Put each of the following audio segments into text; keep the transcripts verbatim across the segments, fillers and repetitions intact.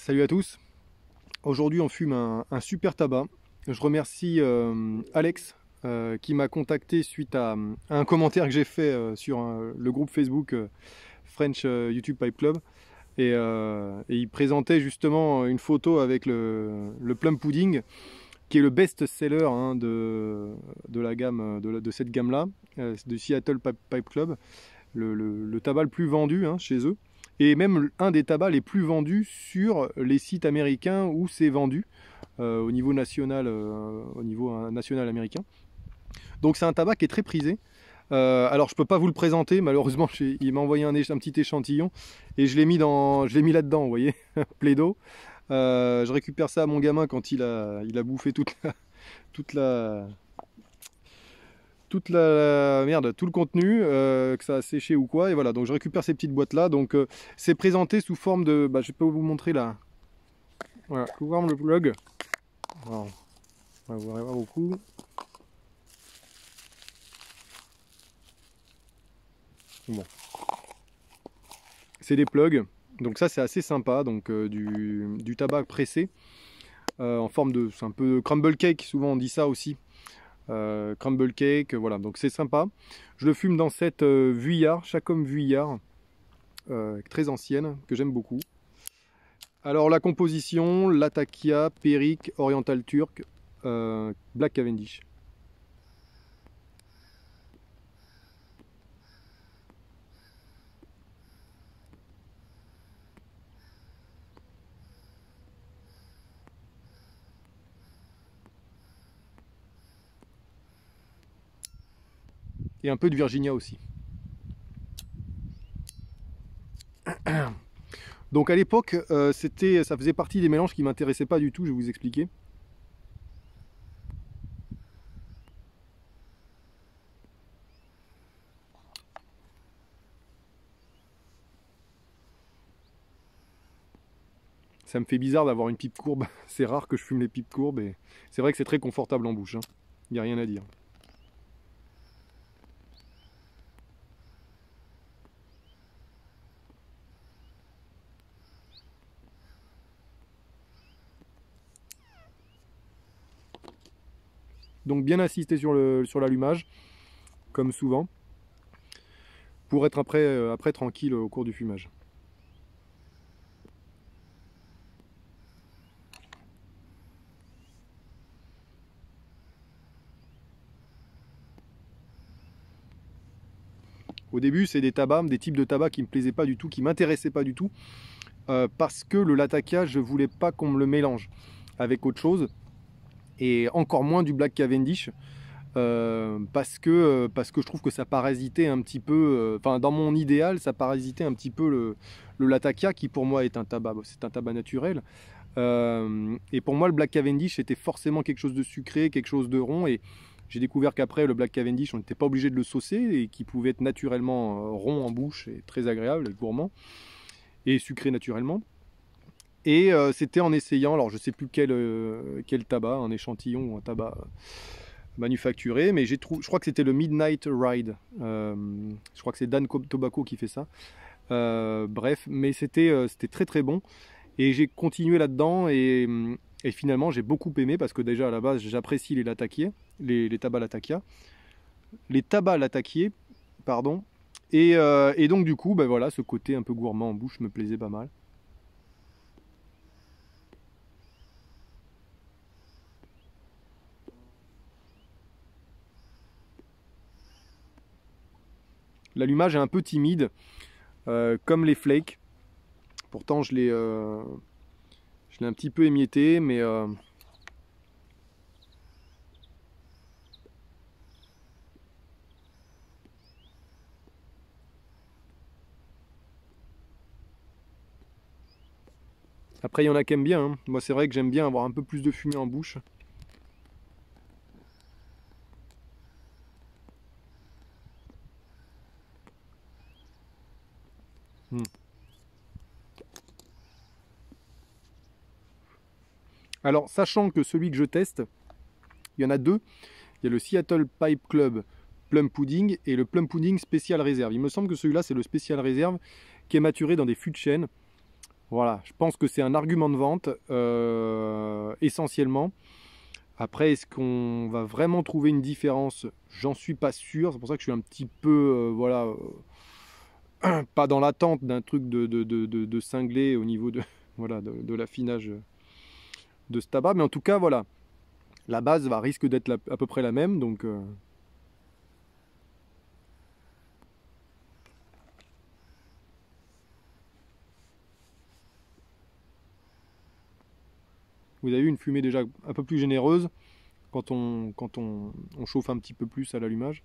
Salut à tous. Aujourd'hui on fume un, un super tabac. Je remercie euh, Alex euh, qui m'a contacté suite à, à un commentaire que j'ai fait euh, sur un- le groupe Facebook euh, French euh, YouTube Pipe Club. Et, euh, et il présentait justement une photo avec le, le Plum Pudding, qui est le best-seller hein, de, de la gamme, de, la- de cette gamme-là, euh, de Seattle Pipe, Pipe Club, le, le- le tabac le plus vendu hein, chez eux, et même un des tabacs les plus vendus sur les sites américains où c'est vendu euh, au niveau national, euh, au niveau euh, national américain. Donc c'est un tabac qui est très prisé. Euh, alors je peux pas vous le présenter, malheureusement j'ai- il m'a envoyé un, éch- un petit échantillon et je l'ai mis dans, je l'ai mis là-dedans, vous voyez, plaido. Euh, je récupère ça à mon gamin quand il a, il a bouffé toute la, toute la, toute la merde, tout le contenu, euh, que ça a séché ou quoi, et voilà. Donc je récupère ces petites boîtes là. Donc euh, c'est présenté sous forme de, bah, je peux vous montrer là. Voilà, sous forme le plug. Alors, on va voir beaucoup. Bon, c'est des plugs. Donc ça c'est assez sympa. Donc euh, du, du tabac pressé euh, en forme de, c'est un peu crumble cake. Souvent on dit ça aussi. Euh, crumble cake, voilà. Donc c'est sympa. Je le fume dans cette euh, Vuillard, Chacom Vuillard, euh, très ancienne, que j'aime beaucoup. Alors la composition, Latakia, Perique, Oriental Turk, euh, Black Cavendish. Et un peu de Virginia aussi. Donc à l'époque, euh, c'était, ça faisait partie des mélanges qui m'intéressaient pas du tout, je vais vous expliquer. Ça me fait bizarre d'avoir une pipe courbe, c'est rare que je fume les pipes courbes et c'est vrai que c'est très confortable en bouche, il hein. n'y a rien à dire. Donc bien insister sur le, sur l'allumage, comme souvent, pour être après, euh, après tranquille au cours du fumage. Au début, c'est des tabacs, des types de tabac qui me plaisaient pas du tout, qui m'intéressaient pas du tout, euh, parce que le Latakia, je voulais pas qu'on me le mélange avec autre chose, et encore moins du Black Cavendish, euh, parce que euh, parce que je trouve que ça parasitait un petit peu, enfin euh, dans mon idéal, ça parasitait un petit peu le, le Latakia, qui pour moi est un tabac, c'est un tabac naturel. Euh, et pour moi, le Black Cavendish était forcément quelque chose de sucré, quelque chose de rond, et j'ai découvert qu'après le Black Cavendish, on n'était pas obligé de le saucer et qu'il pouvait être naturellement euh, rond en bouche et très agréable et gourmand et sucré naturellement. Et euh, c'était en essayant, alors je sais plus quel, euh, quel tabac, un échantillon ou un tabac euh, manufacturé, mais j'ai trouvé, je crois que c'était le Midnight Ride. Euh, je crois que c'est Dan Tobacco qui fait ça. Euh, bref, mais c'était euh, c'était très très bon. Et j'ai continué là-dedans et, et finalement j'ai beaucoup aimé parce que déjà à la base j'apprécie les latakiers, les, les tabacs latakia, les tabacs latakiers, pardon. Et, euh, et donc du coup, ben voilà, ce côté un peu gourmand en bouche me plaisait pas mal. L'allumage est un peu timide, euh, comme les flakes. Pourtant je l'ai euh, je l'ai un petit peu émietté, mais euh, après il y en a qui aiment bien, hein. Moi c'est vrai que j'aime bien avoir un peu plus de fumée en bouche. Hmm. Alors sachant que celui que je teste, il y en a deux. Il y a le Seattle Pipe Club Plum Pudding et le Plum Pudding Spécial Réserve. Il me semble que celui-là, c'est le Spécial Réserve qui est maturé dans des fûts de chêne. Voilà, je pense que c'est un argument de vente euh, essentiellement. Après, est-ce qu'on va vraiment trouver une différence? J'en suis pas sûr. C'est pour ça que je suis un petit peu, euh, voilà, euh, pas dans l'attente d'un truc de, de, de, de, de cinglé au niveau de, voilà, de, de l'affinage de ce tabac. Mais en tout cas, voilà, la base va risque d'être la- à peu près la même. Donc, euh, vous avez eu une fumée déjà un peu plus généreuse quand on, quand on, on chauffe un petit peu plus à l'allumage.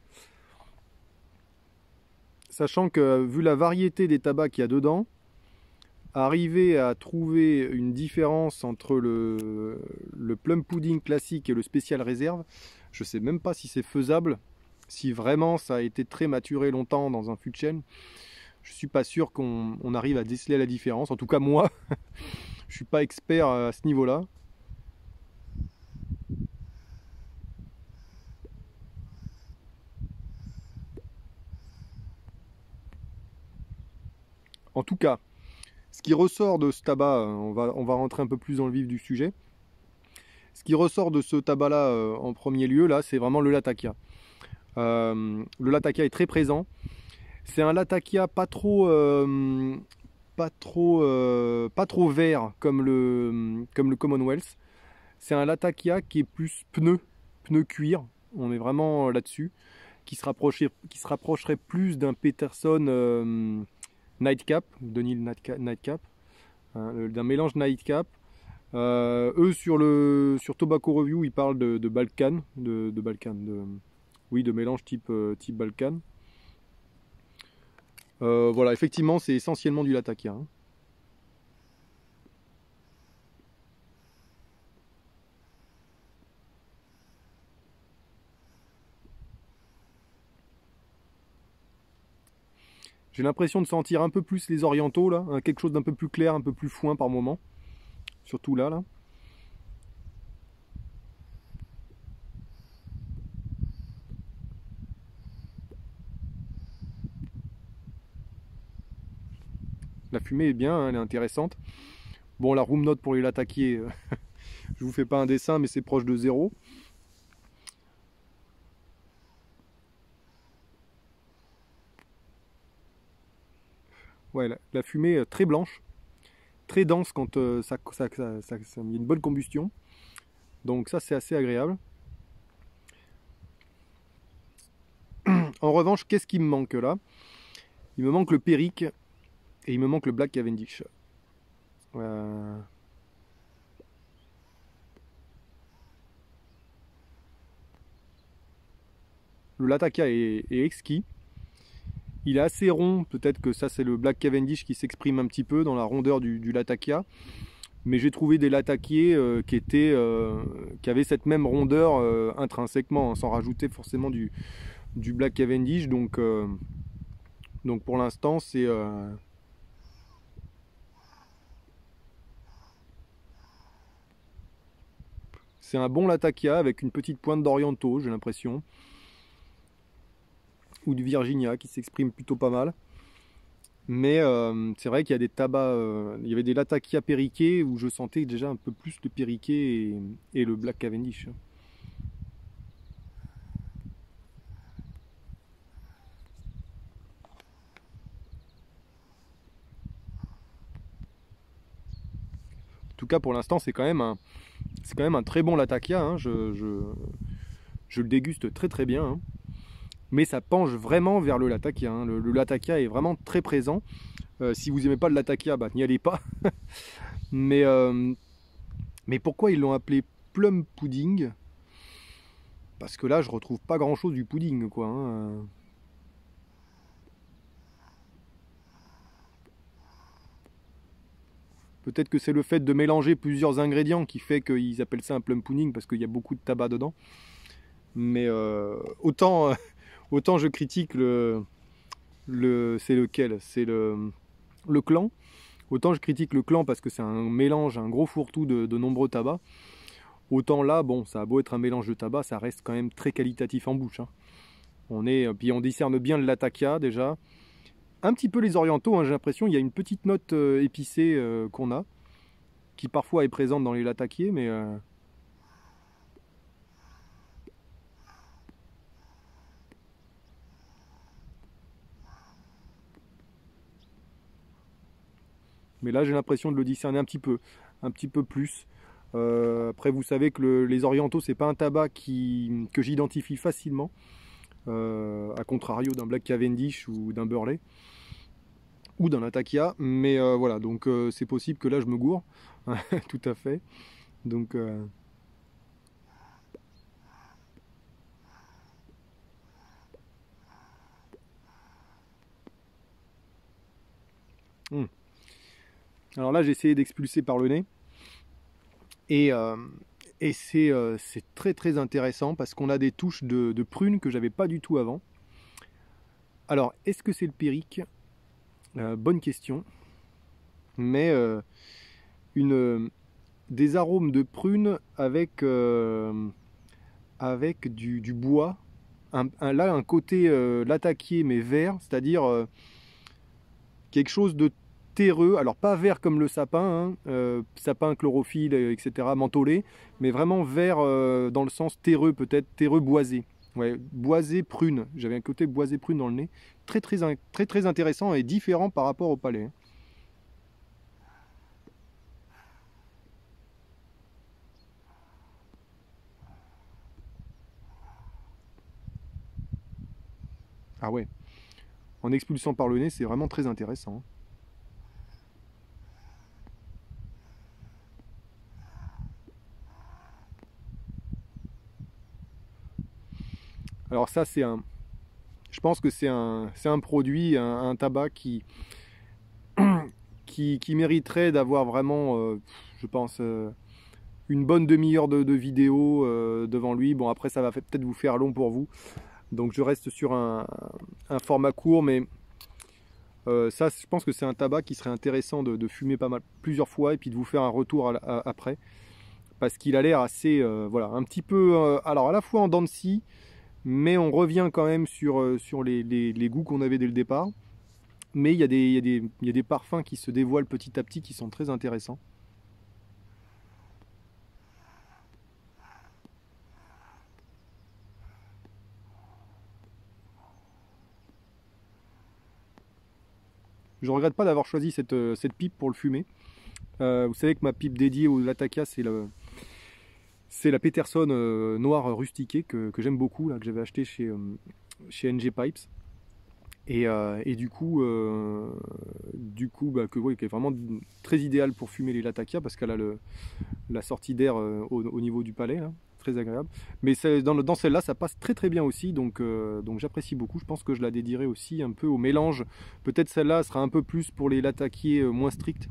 Sachant que vu la variété des tabacs qu'il y a dedans, arriver à trouver une différence entre le, le plum pudding classique et le spécial réserve, je ne sais même pas si c'est faisable, si vraiment ça a été très maturé longtemps dans un fût de chêne. Je suis pas sûr qu'on on arrive à déceler la différence. En tout cas moi, je suis pas expert à ce niveau-là. En tout cas, ce qui ressort de ce tabac, on va, on va rentrer un peu plus dans le vif du sujet. Ce qui ressort de ce tabac-là euh, en premier lieu, là, c'est vraiment le Latakia. Euh, le Latakia est très présent. C'est un Latakia pas trop, euh, pas trop, euh, pas trop vert comme le, comme le Commonwealth. C'est un Latakia qui est plus pneu, pneu cuir. On est vraiment là-dessus, qui se rapprocherait, qui se rapprocherait plus d'un Peterson euh, Nightcap, Denis Nightcap, hein, d'un mélange Nightcap. Euh, eux sur le sur Tobacco Review, ils parlent de, de Balkan, de, de Balkan, de, oui, de mélange type euh, type Balkan. Euh, voilà, effectivement, c'est essentiellement du Latakia. Hein. J'ai l'impression de sentir un peu plus les orientaux là, hein, quelque chose d'un peu plus clair, un peu plus foin par moment. Surtout là, là. La fumée est bien, hein, elle est intéressante. Bon, la room note pour les Latakiers, euh, je vous fais pas un dessin, mais c'est proche de zéro. Ouais, la, la fumée est très blanche, très dense quand euh, ça, ça, ça, ça, ça il y a une bonne combustion. Donc ça, c'est assez agréable. En revanche, qu'est-ce qui me manque là? Il me manque le Perique et il me manque le Black Cavendish. Euh... Le Latakia est, est exquis. Il est assez rond, peut-être que ça c'est le Black Cavendish qui s'exprime un petit peu dans la rondeur du, du Latakia. Mais j'ai trouvé des Latakiers euh, qui, étaient, euh, qui avaient cette même rondeur euh, intrinsèquement, hein, sans rajouter forcément du, du Black Cavendish. Donc, euh, donc pour l'instant c'est... Euh... C'est un bon Latakia avec une petite pointe d'Oriental, j'ai l'impression. Ou du Virginia qui s'exprime plutôt pas mal. Mais euh, c'est vrai qu'il y a des tabacs, euh, il y avait des Latakia Periquet où je sentais déjà un peu plus le Periquet et, et le Black Cavendish. En tout cas pour l'instant c'est quand même un, c'est quand même un très bon Latakia. Hein. Je, je, je le déguste très très bien. Hein. Mais ça penche vraiment vers le Latakia. Hein. Le, le Latakia est vraiment très présent. Euh, si vous n'aimez pas le Latakia, bah, n'y allez pas. mais, euh, mais pourquoi ils l'ont appelé Plum Pudding? Parce que là, je retrouve pas grand chose du pudding, quoi. Hein. Peut-être que c'est le fait de mélanger plusieurs ingrédients qui fait qu'ils appellent ça un plum pudding parce qu'il y a beaucoup de tabac dedans. Mais euh, autant, autant je critique le, le c'est lequel? C'est le, le clan. Autant je critique le clan parce que c'est un mélange, un gros fourre-tout de, de nombreux tabacs. Autant là, bon, ça a beau être un mélange de tabac, ça reste quand même très qualitatif en bouche. Hein. On est, puis on discerne bien le Latakia déjà. un petit peu les orientaux, hein, j'ai l'impression. Il y a une petite note euh, épicée euh, qu'on a, qui parfois est présente dans les latakiés, mais... Euh... Mais là, j'ai l'impression de le discerner un petit peu, un petit peu plus. Euh, après, vous savez que le, les orientaux, c'est pas un tabac qui, que j'identifie facilement, euh, à contrario d'un Black Cavendish ou d'un Burley ou d'un Latakia. Mais euh, voilà, donc euh, c'est possible que là, je me gourre, tout à fait. Donc euh... hmm. Alors là, j'ai essayé d'expulser par le nez. Et, euh, et c'est euh, très très intéressant parce qu'on a des touches de, de prune que j'avais pas du tout avant. Alors, est-ce que c'est le périque? euh, Bonne question. Mais euh, une, euh, des arômes de prune avec, euh, avec du, du bois. Un, un, là, un côté euh, latakié mais vert, c'est-à-dire euh, quelque chose de terreux, alors pas vert comme le sapin, hein, euh, sapin chlorophylle, et cetera, mentholé, mais vraiment vert euh, dans le sens terreux, peut-être terreux boisé. Ouais, boisé prune, j'avais un côté boisé prune dans le nez, très très, très très intéressant et différent par rapport au palais. Ah ouais, en expulsant par le nez, c'est vraiment très intéressant. Alors ça, c'est un, je pense que c'est un, c'est un produit, un, un tabac qui, qui, qui mériterait d'avoir vraiment, euh, je pense, euh, une bonne demi-heure de, de vidéo euh, devant lui. Bon, après, ça va peut-être vous faire long pour vous. Donc, je reste sur un, un format court, mais euh, ça, je pense que c'est un tabac qui serait intéressant de, de fumer pas mal, plusieurs fois, et puis de vous faire un retour à, à, après. Parce qu'il a l'air assez, euh, voilà, un petit peu, euh, alors à la fois en dents de scie, mais on revient quand même sur, euh, sur les, les, les goûts qu'on avait dès le départ. Mais il y, a des, il, y a des, il y a des parfums qui se dévoilent petit à petit qui sont très intéressants. Je regrette pas d'avoir choisi cette, cette pipe pour le fumer. Euh, vous savez que ma pipe dédiée au Latakia, c'est le, c'est la Peterson euh, noire rustiquée que, que j'aime beaucoup, là, que j'avais acheté chez, euh, chez N G Pipes. Et, euh, et du coup, euh, du coup bah, que, ouais, qui est vraiment très idéal pour fumer les Latakia parce qu'elle a le, la sortie d'air euh, au, au niveau du palais, là, très agréable. Mais dans, dans celle-là, ça passe très très bien aussi, donc, euh, donc j'apprécie beaucoup. Je pense que je la dédierai aussi un peu au mélange. Peut-être celle-là sera un peu plus pour les Latakiers euh, moins stricts.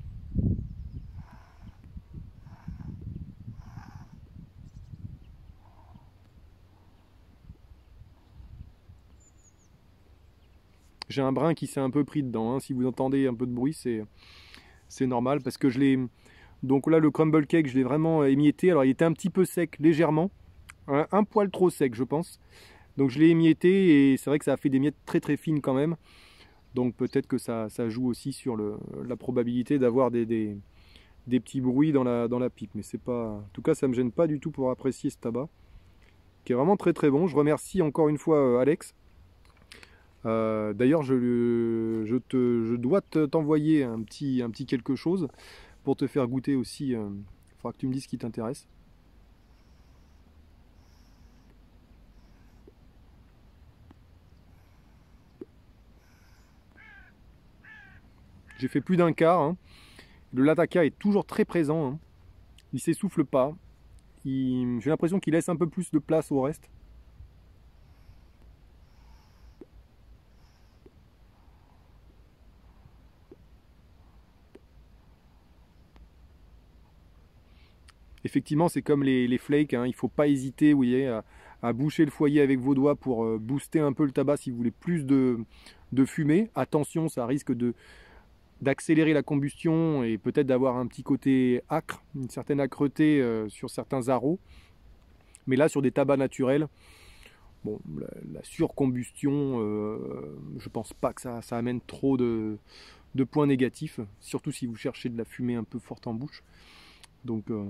J'ai un brin qui s'est un peu pris dedans, hein. Si vous entendez un peu de bruit, c'est c'est normal parce que je l'ai... Donc là, le crumble cake, je l'ai vraiment émietté. Alors il était un petit peu sec, légèrement. Un, un poil trop sec, je pense. Donc je l'ai émietté et c'est vrai que ça a fait des miettes très très fines quand même. Donc peut-être que ça, ça joue aussi sur le, la probabilité d'avoir des, des, des petits bruits dans la, dans la pipe. Mais c'est pas... En tout cas, ça me gêne pas du tout pour apprécier ce tabac, qui est vraiment très très bon. Je remercie encore une fois Alex. Euh, D'ailleurs, je, je, te, je dois t'envoyer un petit, un petit quelque chose pour te faire goûter aussi. Il euh, faudra que tu me dises ce qui t'intéresse. J'ai fait plus d'un quart. Hein. Le Latakia est toujours très présent. Hein. Il s'essouffle pas. J'ai l'impression qu'il laisse un peu plus de place au reste. Effectivement, c'est comme les, les flakes, hein. Il ne faut pas hésiter, vous voyez, à, à boucher le foyer avec vos doigts pour euh, booster un peu le tabac si vous voulez plus de, de fumée. Attention, ça risque de d'accélérer la combustion et peut-être d'avoir un petit côté acre, une certaine âcreté euh, sur certains arômes. Mais là, sur des tabacs naturels, Bon, la, la surcombustion, euh, je pense pas que ça, ça amène trop de, de points négatifs, surtout si vous cherchez de la fumée un peu forte en bouche. Donc, euh,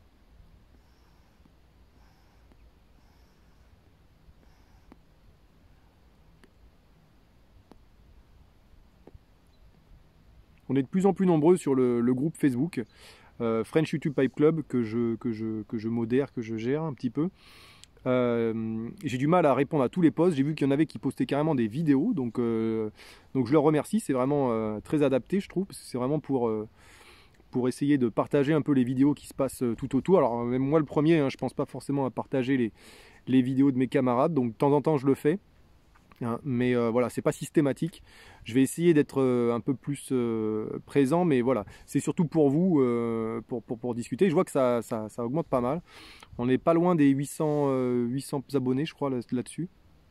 on est de plus en plus nombreux sur le, le groupe Facebook euh, French YouTube Pipe Club que je, que, je, que je modère, que je gère un petit peu. Euh, j'ai du mal à répondre à tous les posts. J'ai vu qu'il y en avait qui postaient carrément des vidéos, donc, euh, donc je leur remercie. C'est vraiment euh, très adapté, je trouve, parce que c'est vraiment pour, euh, pour essayer de partager un peu les vidéos qui se passent euh, tout autour. Alors même moi le premier, hein, je pense pas forcément à partager les, les vidéos de mes camarades, donc de temps en temps je le fais. Hein, mais euh, voilà, c'est pas systématique. Je vais essayer d'être euh, un peu plus euh, présent, mais voilà, c'est surtout pour vous, euh, pour, pour, pour discuter. Je vois que ça, ça, ça augmente pas mal. On n'est pas loin des huit cents, euh, huit cents abonnés, je crois, là- là-dessus.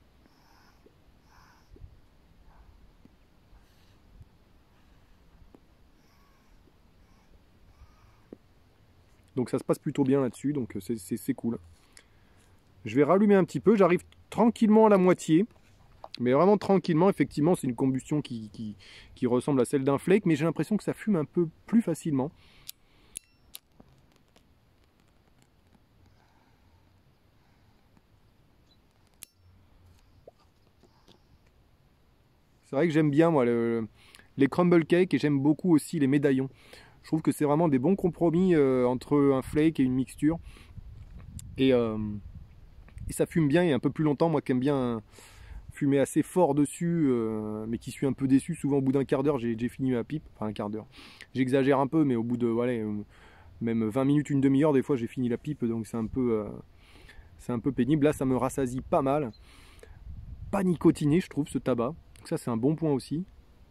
Donc ça se passe plutôt bien là-dessus, donc euh, c'est c'est- c'est cool. Je vais rallumer un petit peu, j'arrive tranquillement à la moitié. Mais vraiment tranquillement, effectivement, c'est une combustion qui, qui, qui ressemble à celle d'un flake, mais j'ai l'impression que ça fume un peu plus facilement. C'est vrai que j'aime bien, moi, le- les crumble cakes, et j'aime beaucoup aussi les médaillons. Je trouve que c'est vraiment des bons compromis euh, entre un flake et une mixture. Et, euh, et ça fume bien et un peu plus longtemps. Moi qui aime bien fumer assez fort dessus, euh, mais qui suis un peu déçu, souvent au bout d'un quart d'heure, j'ai j'ai fini ma pipe. Enfin, un quart d'heure. J'exagère un peu, mais au bout de, voilà, euh, même vingt minutes, une demi-heure, des fois, j'ai fini la pipe, donc c'est un peu... euh, c'est un peu pénible. Là, ça me rassasie pas mal. Pas nicotiné, je trouve, ce tabac. Donc ça, c'est un bon point aussi.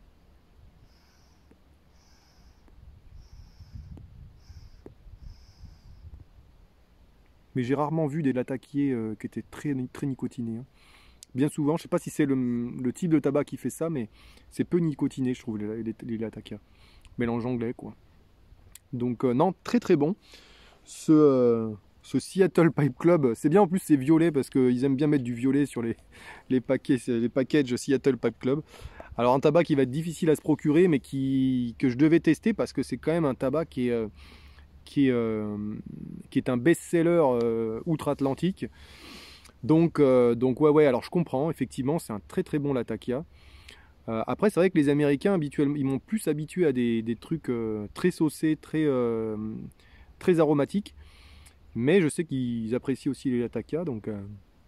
Mais j'ai rarement vu des latakiers euh, qui étaient très, très nicotinés. Hein. Bien souvent, je sais pas si c'est le, le type de tabac qui fait ça, mais c'est peu nicotiné, je trouve, les, les, les latakia. Mélange anglais, quoi. Donc, euh, non, très très bon. Ce, euh, ce Seattle Pipe Club, c'est bien en plus, c'est violet parce qu'ils aiment bien mettre du violet sur les, les, paquets, les packages Seattle Pipe Club. Alors, un tabac qui va être difficile à se procurer, mais qui, que je devais tester parce que c'est quand même un tabac qui est. Euh, qui est, euh, qui est un best-seller euh, outre-Atlantique. Donc, euh, donc ouais, ouais, alors je comprends, effectivement, c'est un très très bon Latakia. Euh, après, c'est vrai que les Américains, habituellement, ils m'ont plus habitué à des, des trucs euh, très saucés, très, euh, très aromatiques. Mais je sais qu'ils apprécient aussi les Latakia, donc... Euh...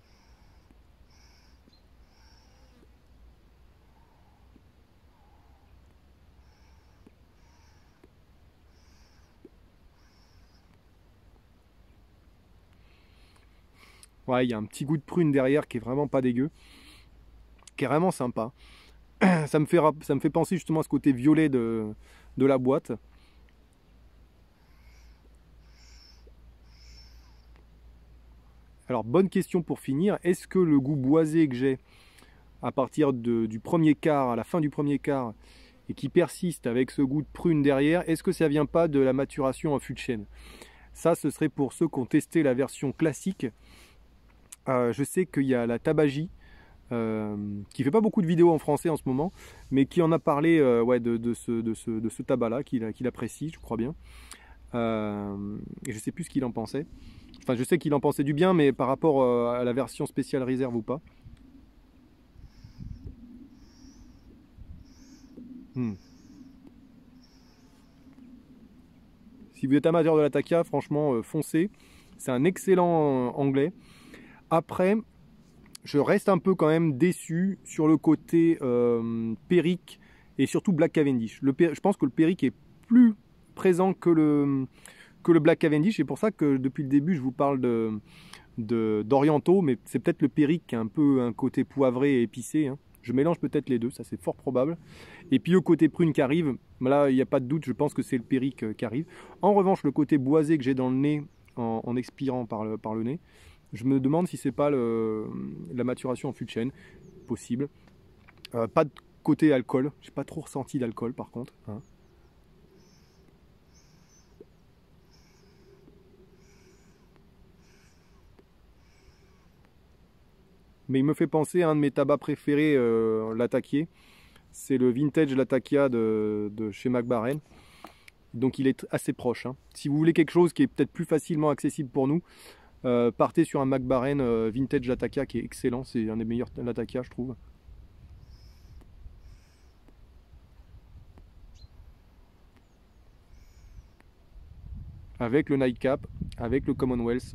Ouais, il y a un petit goût de prune derrière qui est vraiment pas dégueu, qui est vraiment sympa. Ça me fait, ça me fait penser justement à ce côté violet de, de la boîte. Alors, bonne question pour finir. Est-ce que le goût boisé que j'ai à partir de, du premier quart, à la fin du premier quart, et qui persiste avec ce goût de prune derrière, est-ce que ça vient pas de la maturation en fût de chêne? Ça, ce serait pour ceux qui ont testé la version classique. Euh, je sais qu'il y a la Tabagie, euh, qui fait pas beaucoup de vidéos en français en ce moment, mais qui en a parlé euh, ouais, de, de ce, de ce, de ce tabac-là, qu'il qu'il apprécie, je crois bien. Euh, et je sais plus ce qu'il en pensait. Enfin, je sais qu'il en pensait du bien, mais par rapport euh, à la version spéciale réserve ou pas. Hmm. Si vous êtes amateur de la Takia, franchement, euh, foncez. C'est un excellent euh, anglais. Après, je reste un peu quand même déçu sur le côté euh, Perique et surtout Black Cavendish. Le, je pense que le Perique est plus présent que le, que le Black Cavendish. C'est pour ça que depuis le début, je vous parle de, de, d'orientaux, mais c'est peut-être le Perique qui a un peu un côté poivré et épicé. Hein. Je mélange peut-être les deux, ça c'est fort probable. Et puis le côté prune qui arrive, là il n'y a pas de doute, je pense que c'est le Perique euh, qui arrive. En revanche, le côté boisé que j'ai dans le nez en, en expirant par le, par le nez, je me demande si c'est pas le, la maturation en fût de chêne, possible. Euh, pas de côté alcool, j'ai pas trop ressenti d'alcool par contre. Hein. mais il me fait penser à un de mes tabacs préférés, euh, l'Atakia. C'est le vintage Latakia de, de chez Mac Baren. Donc il est assez proche. Hein. Si vous voulez quelque chose qui est peut-être plus facilement accessible pour nous, euh, partez sur un Mac Baren euh, vintage Latakia qui est excellent. C'est un des meilleurs Latakia, je trouve. Avec le Nightcap, avec le Commonwealth.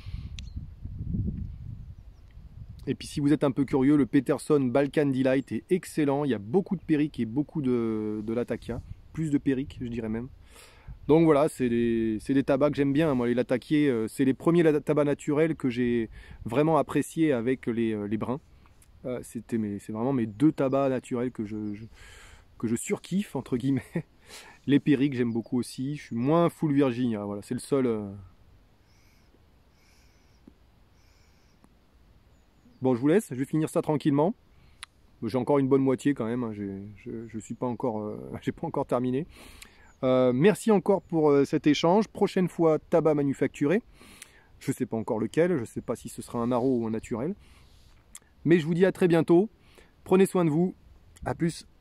Et puis si vous êtes un peu curieux, le Peterson Balkan Delight est excellent. Il y a beaucoup de Perique et beaucoup de, de Latakia. Plus de Perique, je dirais même. Donc voilà, c'est des, des tabacs que j'aime bien. Moi, les Latakiers, euh, c'est les premiers tabacs naturels que j'ai vraiment appréciés avec les, euh, les brins. Euh, C'était c'est vraiment mes deux tabacs naturels que je, je, que je surkiffe, entre guillemets. Les Perique, j'aime beaucoup aussi. Je suis moins full Virginia. Voilà, c'est le seul. Euh... Bon, je vous laisse. Je vais finir ça tranquillement. J'ai encore une bonne moitié quand même. Hein. Je ne suis pas encore, euh, j'ai pas encore terminé. Euh, merci encore pour euh, cet échange. Prochaine fois, tabac manufacturé. Je ne sais pas encore lequel. Je ne sais pas si ce sera un aro ou un naturel. Mais je vous dis à très bientôt. Prenez soin de vous. À plus.